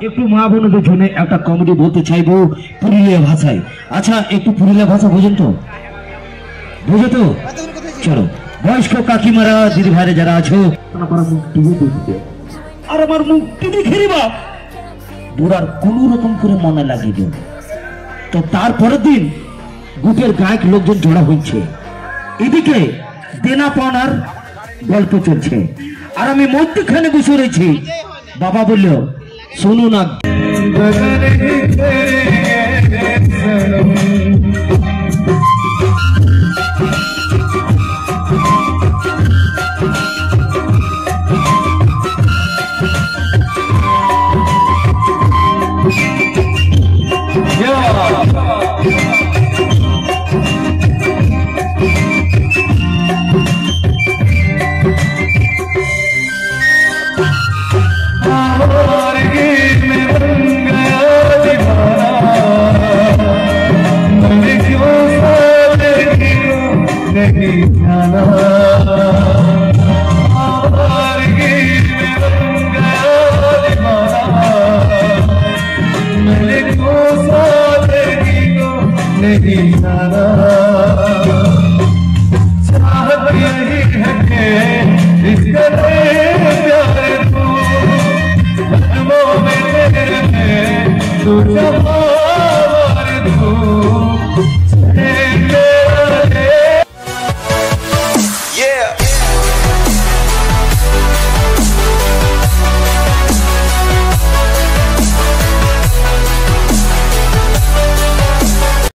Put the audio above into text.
একটু মা বোনদের জন্য একটা কমেডি বলতে চাইবো পুরুলিয়া ভাষায়। আচ্ছা একটু পুরুলিয়া ভাষা বোঝেন তো? বুঝো তো? চলো বয়স্ক কাকিমারা দিদি ভাইরা যারা আছো আর আমার মুক্তি দেখে নিবা বুড়ার কোন রকম করে মনে লাগিয়ে দিও। তো তারপরের দিন গ্রুপের গায়ক লোকজন জড়া হয়েছে, এদিকে দেনা পাওনার গল্প চলছে আর আমি মধ্যখানে বসে রয়েছি। বাবা বলল শুনুন না Surajit Bhai